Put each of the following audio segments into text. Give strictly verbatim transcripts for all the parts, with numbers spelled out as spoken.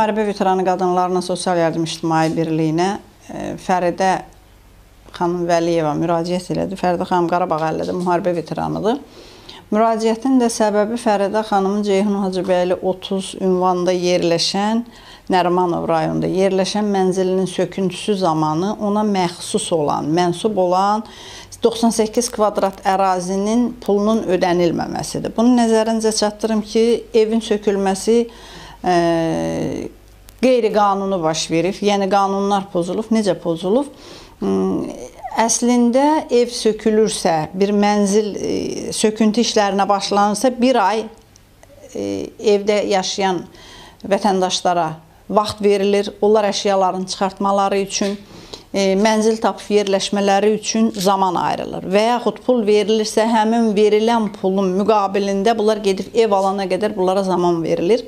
Müharibə veteranı qadınlarına Sosial Yardım İctimai Birliyinə Fəridə xanım Vəliyeva müraciət elədi. Fəridə xanım Qarabağ əllədə müharibə veteranıdır. Müraciətin də səbəbi Fəridə xanımın Ceyhun Hacıbəyli otuz ünvanda yerləşən, Nərimanov rayonunda yerləşən mənzilinin söküntüsü zamanı ona məxsus olan, mənsub olan doxsan səkkiz kvadrat ərazinin pulunun ödənilməməsidir. Bunu nəzərinizə çatdırım ki, evin sökülməsi e, qeyri-qanuni baş verib, yəni qanunlar pozulub. Necə pozulub? Əslində ev sökülürsə, bir mənzil e, söküntü işlərinə başlanırsa, bir ay e, evdə yaşayan vətəndaşlara vaxt verilir. Onlar əşyalarını çıxartmaları üçün, e, mənzil tapıb yerləşmələri üçün zaman ayrılır. Və yaxud pul verilirsə, həmin verilən pulun müqabilində bunlar gedib ev alana qədər bunlara zaman verilir.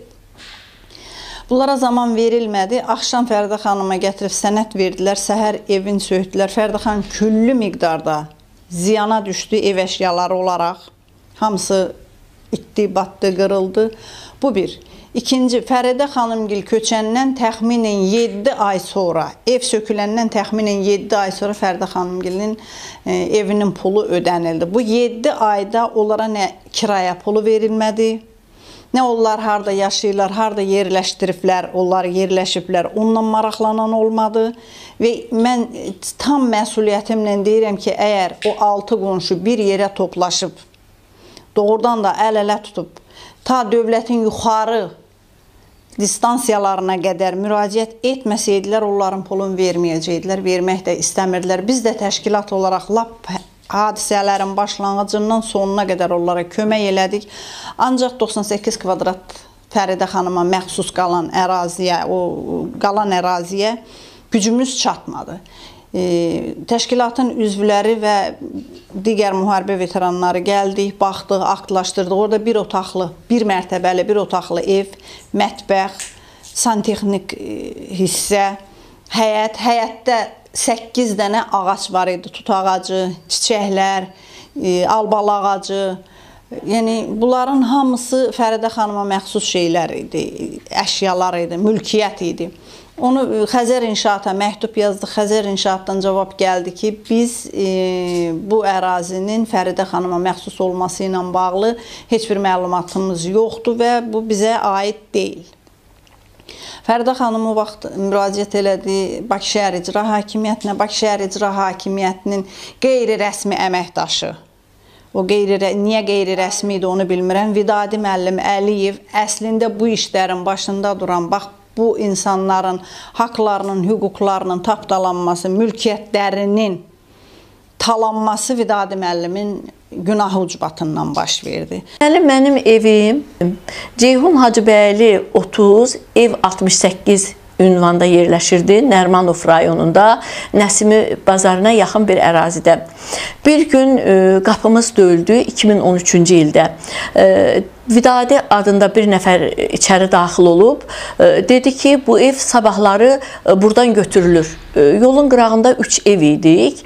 Bunlara zaman verilmədi. Axşam Fəridə xanıma gətirib sənəd verdilər, səhər evin söydülər. Fəridə xanım küllü miqdarda ziyana düşdü ev əşyaları olaraq. Hamısı itdi, batdı, qırıldı. Bu bir. İkinci, Fəridə xanımgil köçəndən təxminən yeddi ay sonra, ev söküləndən təxminən yeddi ay sonra Fəridə xanımgilin e, evinin pulu ödənildi. Bu yeddi ayda onlara nə kiraya pulu verilmədi, nə onlar harada yaşayırlar, harada yerləşdiriblər, onlar yerləşiblər, ondan maraqlanan olmadı. Və mən tam məsuliyyətimlə deyirəm ki, əgər o altı qonşu bir yerə toplaşıb, doğrudan da əl-ələ tutub, ta dövlətin yuxarı distansiyalarına qədər müraciət etməsəydilər, onların pulunu verməyəcəkdilər, vermək də istəmirdilər. Biz də təşkilat olaraq lap hadisələrin başlanğıcından sonuna qədər onlara kömək elədik. Ancaq doxsan səkkiz kvadrat Fəridə xanıma məxsus qalan əraziyə, o qalan əraziyə gücümüz çatmadı. E, təşkilatın üzvləri və digər müharibə veteranları gəldik, baxdıq, aktlaşdırdıq. Orada bir otaqlı, bir mərtəbəli, bir otaqlı ev, mətbəx, santexnik hissə, həyət. Həyətdə səkkiz dənə ağac var idi. Tut ağacı, çiçəklər, albal ağacı. Yəni, bunların hamısı Fəridə xanıma məxsus şeylər idi, əşyalar idi, mülkiyyət idi. Onu Xəzər İnşaata məktub yazdıq. Xəzər İnşaatdan cavab gəldi ki, biz e, bu ərazinin Fəridə xanıma məxsus olması ilə bağlı heç bir məlumatımız yoxdur və bu bizə aid deyil. Fəridə xanım o vaxt müraciət elədi Bakı Şəhər İcra Hakimiyyətinə. Bakı Şəhər İcra Hakimiyyətinin qeyri-rəsmi əməkdaşı. O qeyri, niyə qeyri-rəsmi idi onu bilmirəm. Vidadi müəllim Əliyev əslində bu işlərin başında duran, bax, bu insanların haqlarının, hüquqlarının tapdalanması, mülkiyyətlərinin talanması Vidadi müəllimin günahı ucbatından baş verdi. Mənim evim Ceyhun Hacıbəyli otuz, ev altmış səkkiz ünvanda yerləşirdi. Nərimanov rayonunda Nəsimi bazarına yaxın bir ərazidə. Bir gün e, qapımız döyüldü iki min on üçüncü ildə. E, Vidadi adında bir nəfər içəri daxil olub, dedi ki, bu ev sabahları buradan götürülür. Yolun qırağında üç ev idik.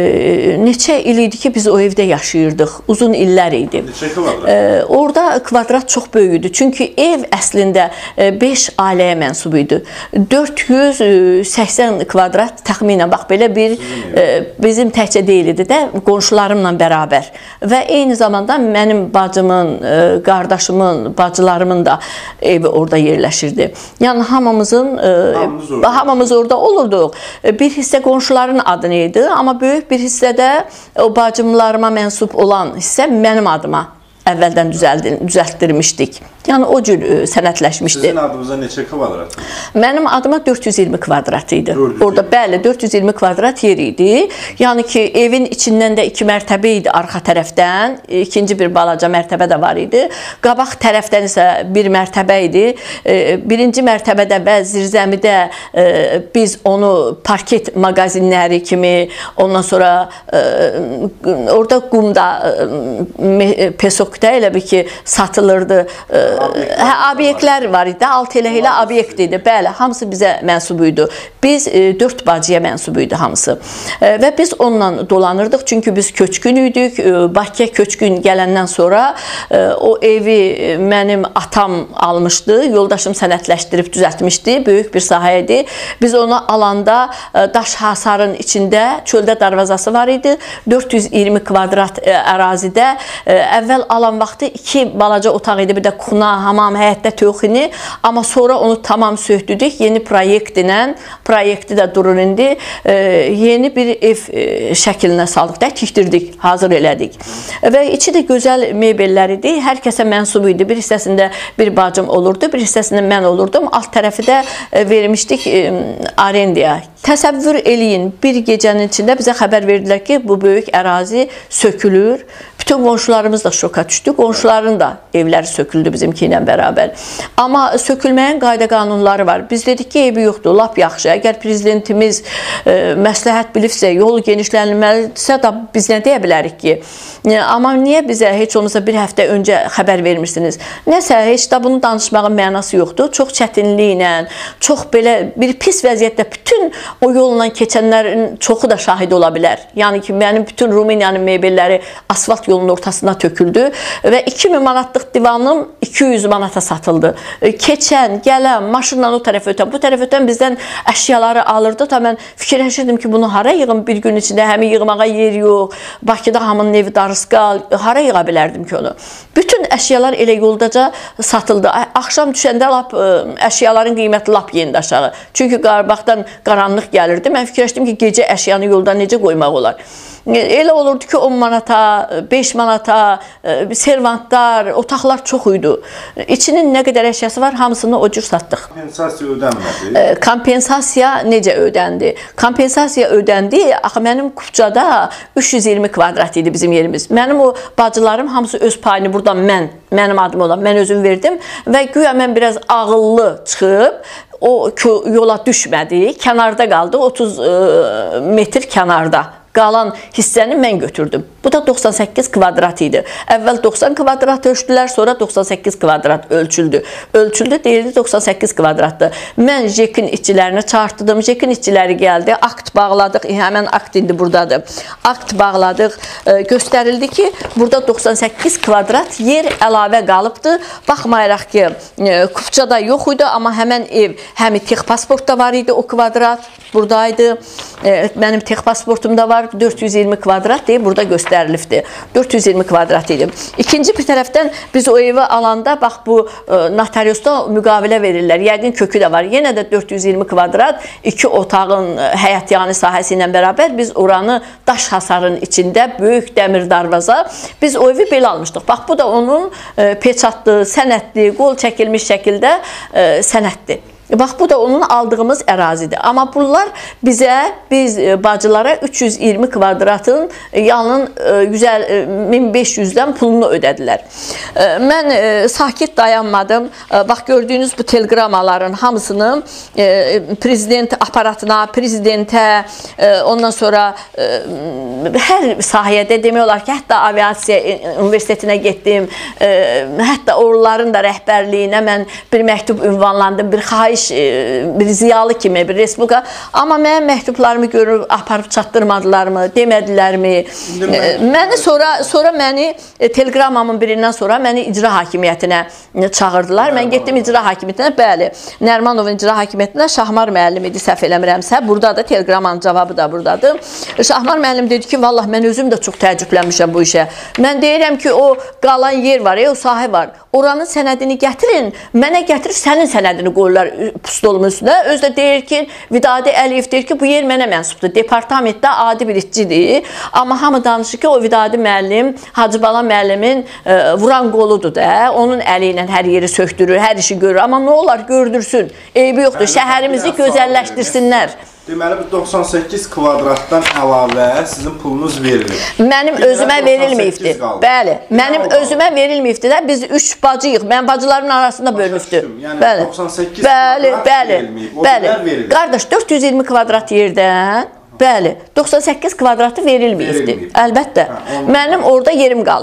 Neçə il idi ki, biz o evdə yaşayırdıq. Uzun illər idi. Neçə kvadrat? Orada kvadrat çox böyük idi. Çünki ev əslində beş ailəyə mənsub idi. dörd yüz səksən kvadrat təxminən, bax belə bir bizim təkcə deyil idi də, qonşularımla bərabər. Və eyni zamanda mənim bacımın, qardaşımın, bacılarımın da evi orada yerləşirdi. Yəni hamımızın, hamımız orada, hamımız orada olurduq. Bir hissə qonşuların adını idi, amma böyük bir hissədə o bacımlarıma mənsub olan hissə mənim adıma əvvəldən düzəltdirmişdik. Yəni o cür sənədləşmişdi. Sizin adınıza neçə kvadrat? Mənim adıma dörd yüz iyirmi kvadrat idi. Orada bəli dörd yüz iyirmi kvadrat yer idi. Yəni ki, evin içindən də iki mərtəbə idi arxa tərəfdən. İkinci bir balaca mərtəbə də var idi. Qabaq tərəfdən isə bir mərtəbə idi. Birinci mərtəbədə və zirzəmidə biz onu parket mağazinləri kimi, ondan sonra orada qumda pesok də elə bir ki, satılırdı. Hə, obyektlər var idi, altı elə elə obyekt idi. Bəli, hamısı bizə mənsub idi. Biz dörd bacıya mənsub idi hamısı. Və biz onunla dolanırdıq, çünki biz köçkün idik. Bakıya köçkün gələndən sonra o evi mənim atam almışdı, yoldaşım sənətləşdirib düzəltmişdi, böyük bir sahə idi. Biz onu alanda daş hasarın içində çöldə darvazası var idi, dörd yüz iyirmi kvadrat ərazidə. Əvvəl alan vaxtı iki balaca otaq idi, bir də kuna, hamam, həyətdə töxini, amma sonra onu tamam söhdüdük, yeni proyektlə, proyekti də durur indi, yeni bir ev şəklinə saldıq da, tikdirdik, hazır elədik. Və içi də gözəl mebellər idi, hər kəsə mənsub idi, bir hissəsində bir bacım olurdu, bir hissəsində mən olurdum, alt tərəfi də vermişdik arendaya. Təsəvvür eləyin, bir gecənin içində bizə xəbər verdilər ki, bu böyük ərazi sökülür. Bütün qonşularımız da şoka düşdü, qonşuların da evləri söküldü bizimki ilə bərabər. Amma sökülməyin qayda qanunları var. Biz dedik ki, evi yoxdur, lap yaxşı. Əgər prezidentimiz e, məsləhət bilibsə, yol genişlənilməlidirsə, da biz nə deyə bilərik ki? E, amma niyə bizə heç olmasa bir həftə öncə xəbər vermirsiniz? Nəsə, heç də bunu danışmağın mənası yoxdur. Çox çətinliklə, çox belə bir pis vəziyyətdə bütün o yolla keçənlərin çoxu da şahid ola bilər. Yəni ki, mənim bütün Rumıniyanın mebelləri asfalt yolun ortasına töküldü və iki min manatlıq divanım iki yüz manata satıldı. Keçən, gələn, maşınla o tərəf ötən, bu tərəf ötən bizdən əşyaları alırdı. Da mən fikirləşirdim ki, bunu hara yığım bir gün içində, həmi yığmağa yer yox, Bakıda hamının evi darısqal, hara yığa bilərdim ki onu. Bütün əşyalar elə yoldaca satıldı. Axşam düşəndə lap əşyaların qiyməti lap yendi aşağı. Çünki Qarabağdan qaranlıq gəlirdi. Mən fikirləşdim ki, gecə əşyanı yolda necə qoymaq olar? Elə olurdu ki, on manata, beş manata, servantlar, otaqlar çox idi. İçinin nə qədər əşyası var, hamısını o cür satdıq. Kompensasiya ödənmədi? Kompensasiya necə ödəndi? Kompensasiya ödəndi, axı mənim Kupçada üç yüz iyirmi kvadrat idi bizim yerimiz. Mənim o bacılarım hamısı öz payını buradan mən, mənim adım olan, mən özüm verdim və güya mən biraz ağıllı çıxıb, o yola düşmədi, kənarda qaldı, otuz metr kənarda. Qalan hissəni mən götürdüm. Bu da doxsan səkkiz kvadrat idi. Əvvəl doxsan kvadrat ölçdülər, sonra doxsan səkkiz kvadrat ölçüldü. Ölçüldü, deyildi doxsan səkkiz kvadratdır. Mən JEK-in işçilərini çağırtdım. JEK-in işçiləri gəldi, akt bağladıq. Həmən akt indi buradadır. Akt bağladıq. Göstərildi ki, burada doxsan səkkiz kvadrat yer əlavə qalıbdı. Baxmayaraq ki, Kupçada yox idi, amma həmən ev, həmi tex pasportda var idi o kvadrat. Buradaydı. Mənim tex pasportumda var. dörd yüz iyirmi kvadrat deyib burada göstərilibdir. dörd yüz iyirmi kvadrat idi. İkinci bir tərəfdən biz o evi alanda, bax bu notariusda müqavilə verirlər. Yəqin kökü də var. Yenə də dörd yüz iyirmi kvadrat iki otağın həyətyanı sahəsi ilə bərabər biz oranı daş hasarın içində böyük dəmir darvaza biz o evi belə almışdıq. Bax bu da onun peçatlı, sənədli, qol çəkilmiş şəkildə sənəddir. Bax, bu da onun aldığımız ərazidir. Amma bunlar bizə, biz bacılara üç yüz iyirmi kvadratın yanın min beş yüzdən pulunu ödədilər. Mən sakit dayanmadım. Bax, gördüyünüz bu telegramaların hamısını prezident aparatına, prezidentə, ondan sonra hər sahədə demək olar ki, hətta aviasiya universitetinə getdim, hətta onların da rəhbərliyinə mən bir məktub ünvanlandım, bir xahiş bir ziyalı kimi, bir respublika. Amma mənim məktublarımı görüb aparıb çatdırmadılarmı, demədilərmi? Məni sonra, sonra məni telegramamın birindən sonra məni icra hakimiyyətinə çağırdılar. Mən getdim icra hakimiyyətinə, bəli. Nərmanovun icra hakimiyyətinə Şahmar müəllim idi, səhv eləmirəmsə. Buradadır, telegramın cavabı da buradadır. Şahmar müəllim dedi ki, vallah mən özüm də çox təəccüblənmişəm bu işə. Mən deyirəm ki, o qalan yer var, o sahə var. Oranın sənədini gətirin, mənə gətirib sənin sənədini qoyurlar pustolumun üstünə. Özü də deyir ki, Vidadi Əliyev deyir ki, bu yer mənə mənsubdur. Departamentdə adi bir işçidir. Amma hamı danışır ki, o Vidadi müəllim, Hacı Bala müəllimin e, vuran qoludur da. Onun əli ilə hər yeri söktürür, hər işi görür. Amma nə olar, gördürsün. Eybi yoxdur, şəhərimizi gözəlləşdirsinlər. Deməli, bu doxsan səkkiz kvadratdan əlavə sizin pulunuz verilir. Mənim özümə verilməyibdir. Bəli, mənim özümə verilməyibdir də. Biz üç bacıyıq. Mən bacılarımın arasında bölünübdür. Yəni doxsan səkkiz bəli, kvadrat bəli, verilməyib. O bəli. verilir. Qardaş, dörd yüz iyirmi kvadrat yerdən, bəli, doxsan səkkiz kvadratı verilməyibdir. Əlbəttə. Hə, mənim orada yerim qalıbdır.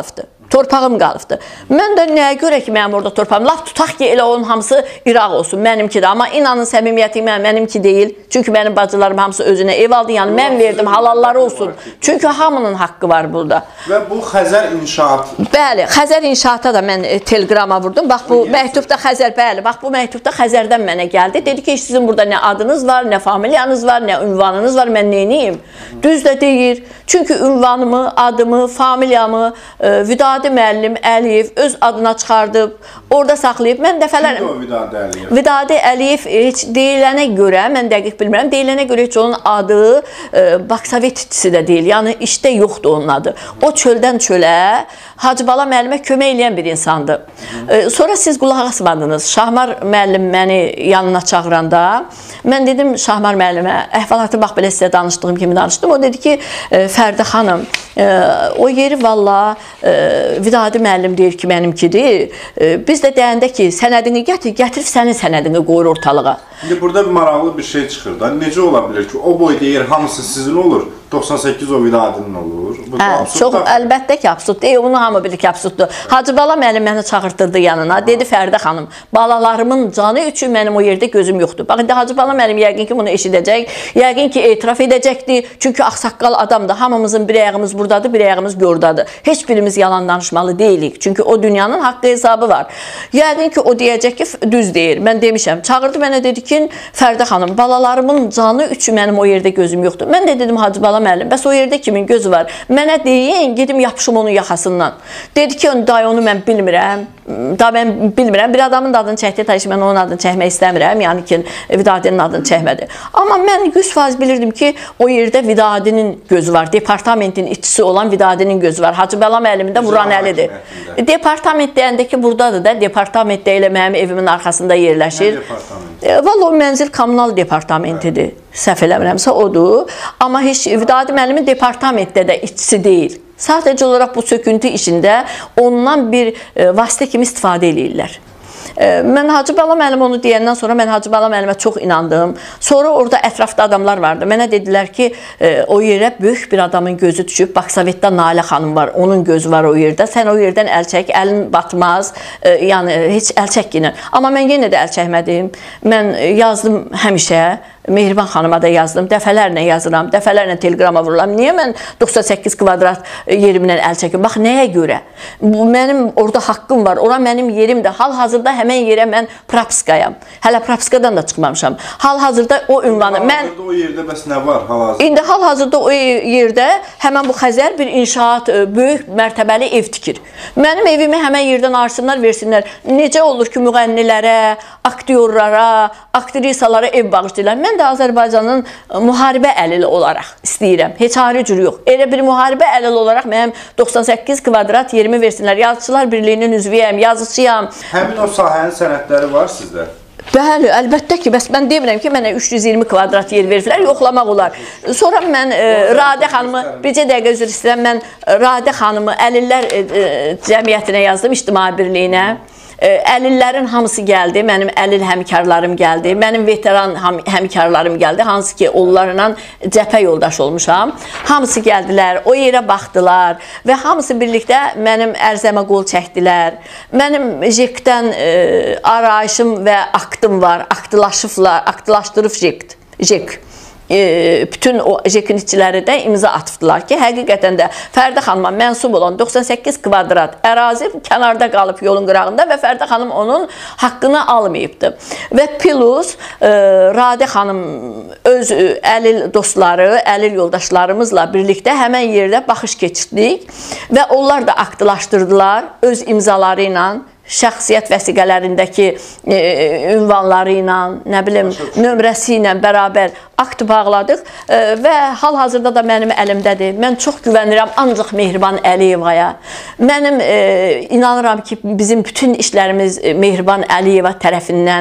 Torpağım qalıbdı. Mən də nəyə görə ki, mənim orada torpağım, laf tutaq ki, elə onun hamısı İraq olsun, mənimki də. Amma inanın səmimiyyəti mən, mənimki deyil. Çünki mənim bacılarım hamısı özünə ev aldı, yəni mən verdim, halalları olsun. Çünki hamının haqqı var burada. Və bu Xəzər İnşaat. Bəli, Xəzər İnşaata da mən e, telegrama vurdum. Bax bu məktubda Xəzər, bəli, bax bu məktubda Xəzərdən mənə gəldi. Dedi ki, sizin burada nə adınız var, nə familiyanız var, nə ünvanınız var, mən neyniyim? Düz də deyir. Çünki ünvanımı, adımı, familiyamı, e, Vidadi müəllim Əliyev öz adına çıxardıb, orada saxlayıb. Mən dəfələr... Kimdir o Vidadi Əliyev? Vidadi Əliyev heç deyilənə görə, mən dəqiq bilmirəm, deyilənə görə heç onun adı e, Baksovet itçisi də deyil. Yəni işdə yoxdur onun adı. O çöldən çölə Hacı Bala müəllimə kömək eləyən bir insandır. E, sonra siz qulaq asmadınız. Şahmar müəllim məni yanına çağıranda, mən dedim Şahmar müəllimə, əhvalatı bax belə sizə danışdığım kimi danışdım. O dedi ki, e, Fərdə xanım, e, o yeri valla e, Vidadi müəllim deyir ki, mənimkidir. E, biz də deyəndə ki, sənədini gətir, gətirib sənin sənədini qoyur ortalığa. İndi burada bir maraqlı bir şey çıxır da. Necə ola bilər ki, o boy deyir, hamısı sizin olur, doxsan səkkiz o Vidadinin olur. Bu hə, çox əlbəttə ki, absurddur. E, onu hamı bilir ki, absurddur. Hacı Bala müəllim məni çağırtdırdı yanına. Dedi, Fərdə xanım, balalarımın canı üçün mənim o yerdə gözüm yoxdur. Bax, indi Hacı Bala müəllim yəqin ki, bunu eşidəcək, yəqin ki, etiraf edəcəkdir. Çünki ağsaqqal adamdır. Hamımızın bir ayağımız buradadır, bir ayağımız gordadır. Heç birimiz yalan danışmalı deyilik. Çünki o dünyanın haqqı hesabı var. Yəqin ki, o deyəcək ki, düz deyir. Mən demişəm. Çağırdı mənə, dedi ki, Fərdə xanım, balalarımın canı üçün mənim o yerdə gözüm yoxdur. Mən də dedim, Hacı Bala müəllim, bəs o yerdə kimin gözü var? Mənə deyin, gedim yapışım onun yaxasından. Dedi ki, day onu mən bilmirəm. Da mən bilmirəm. Bir adamın da adını çəkdi, taşı mən onun adını çəkmək istəmirəm. Yəni ki, Vidadinin adını çəkmədi. Amma mən yüz faiz bilirdim ki, o yerdə Vidadinin gözü var. Departamentin işçisi olan Vidadinin gözü var. Hacı Bala müəllimin də Vuran Əlidir. Departament deyəndə ki, buradadır da. Departament də elə mənim evimin arxasında yerləşir. Nə departament? Valla o mənzil kommunal departamentidir. Səhv eləmirəmsə odur. Amma heç Vidadi müəllimin departamentdə də işçisi deyil. Sadəcə olaraq bu söküntü işində ondan bir e, vasitə kimi istifadə edirlər. E, mən Hacı Bala müəllim onu deyəndən sonra mən Hacı Bala müəllimə çox inandım. Sonra orada ətrafda adamlar vardı. Mənə dedilər ki, e, o yerə böyük bir adamın gözü düşüb. Baksovetdə Nalə xanım var, onun gözü var o yerdə. Sən o yerdən əl çək, əlin batmaz. E, yəni heç əl çək yenə. Amma mən yenə də əl çəkmədim. Mən yazdım həmişə. Mehriban xanıma da yazdım, dəfələrlə yazıram, dəfələrlə telegrama vururam. Niyə mən doxsan səkkiz kvadrat yerimdən əl çəkim? Bax, nəyə görə? Bu, mənim orada haqqım var, ora mənim yerimdir. Hal-hazırda həmən yerə mən propiskayam. Hələ propiskadan da çıxmamışam. Hal-hazırda o ünvanı... Hal-hazırda o yerdə bəs nə var? Hal-hazırda? İndi hal-hazırda o yerdə həmən bu Xəzər bir inşaat, böyük mərtəbəli ev tikir. Mənim evimi həmən yerdən arsınlar, versinlər. Necə olur ki, müğənnilərə, aktyorlara, aktrisalara ev bağışlayırlar? Mən də Azərbaycanın müharibə əlili olaraq istəyirəm. Heç ayrı cür yox. Elə bir müharibə əlili olaraq mənim doxsan səkkiz kvadrat yerimi versinlər. Yazıçılar Birliyinin üzvüyəm, yazıçıyam. Həmin o sahənin sənədləri var sizdə? Bəli, əlbəttə ki, bəs mən demirəm ki, mənə üç yüz iyirmi kvadrat yer veriblər, yoxlamaq olar. Sonra mən e, Radə xanımı, bircə dəqiqə üzr istəyirəm, mən Radə xanımı Əlillər e, e, cəmiyyətinə yazdım, İctimai Birliyinə. Əlillərin hamısı gəldi, mənim əlil həmkarlarım gəldi, mənim veteran həmkarlarım gəldi, hansı ki, onlarla cəbhə yoldaş olmuşam. Hamısı gəldilər, o yerə baxdılar və hamısı birlikdə mənim ərzəmə qol çəkdilər. Mənim JEK-dən e, arayışım və aktım var, aktılaşıblar, aktılaşdırıb JEK. JEK. E, bütün o JEK-in işçiləri də imza atıbdılar ki, həqiqətən də Fərdə xanıma mənsub olan doxsan səkkiz kvadrat ərazi kənarda qalıb yolun qırağında və Fərdə xanım onun haqqını almayıbdı. Və plus e, Radə xanım öz əlil dostları, əlil yoldaşlarımızla birlikdə həmən yerdə baxış keçirdik və onlar da aktılaşdırdılar öz imzaları ilə. Şəxsiyyət vəsiqələrindəki e, ünvanları ilə, nə bilim, nömrəsi ilə bərabər akt bağladıq e, və hal-hazırda da mənim əlimdədir. Mən çox güvənirəm ancaq Mehriban Əliyevaya. Mənim e, inanıram ki, bizim bütün işlərimiz Mehriban Əliyeva tərəfindən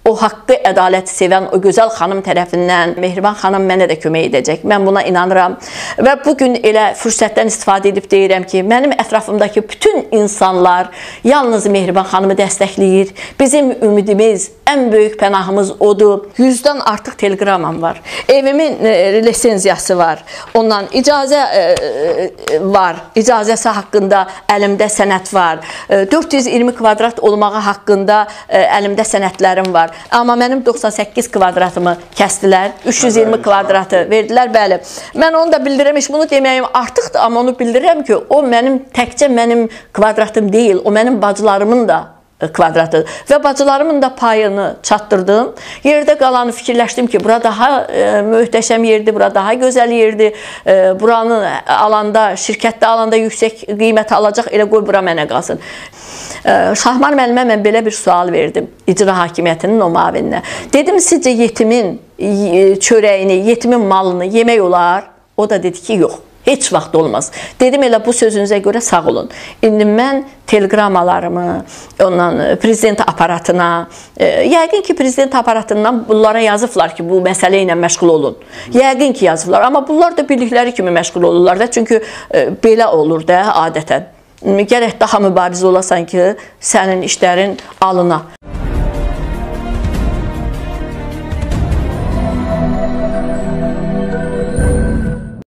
o haqqı, ədaləti sevən o gözəl xanım tərəfindən Mehriban xanım mənə də kömək edəcək. Mən buna inanıram. Və bugün elə fürsətdən istifadə edib deyirəm ki, mənim ətrafımdakı bütün insanlar yalnız Mehriban xanımı dəstəkləyir. Bizim ümidimiz, ən böyük pənahımız odur. yüzdən artıq telegramam var. Evimin e, lisenziyası var. Ondan icazə e, var. İcazəsi haqqında əlimdə sənəd var. E, dörd yüz iyirmi kvadrat olmağı haqqında e, əlimdə sənədlərim var. Amma mənim doxsan səkkiz kvadratımı kəsdilər. üç yüz iyirmi kvadratı verdilər. Bəli. Mən onu da bildirəm. Bunu deməyim artıqdır, amma onu bildirirəm ki, o mənim təkcə mənim kvadratım deyil, o mənim bacılarımın da kvadratıdır. Və bacılarımın da payını çatdırdım. Yerdə qalanı fikirləşdim ki, bura daha e, möhtəşəm yerdir, bura daha gözəl yerdir. E, buranı alanda, şirkətdə alanda yüksək qiymət alacaq, elə qoy bura mənə qalsın. E, Şahmar müəllimə mən belə bir sual verdim icra hakimiyyətinin o mavininə. Dedim, sizcə yetimin çörəyini, yetimin malını yemək olar? O da dedi ki, yox. Heç vaxt olmaz. Dedim, elə bu sözünüzə görə sağ olun. İndi mən telegramalarımı, ondan prezident aparatına, e, yəqin ki, prezident aparatından bunlara yazıblar ki, bu məsələ ilə məşğul olun. Yəqin ki, yazıblar. Amma bunlar da bildikləri kimi məşğul olurlar da. Çünki e, belə olur da adətən. Gərək daha mübarizə olasan ki, sənin işlərin alına.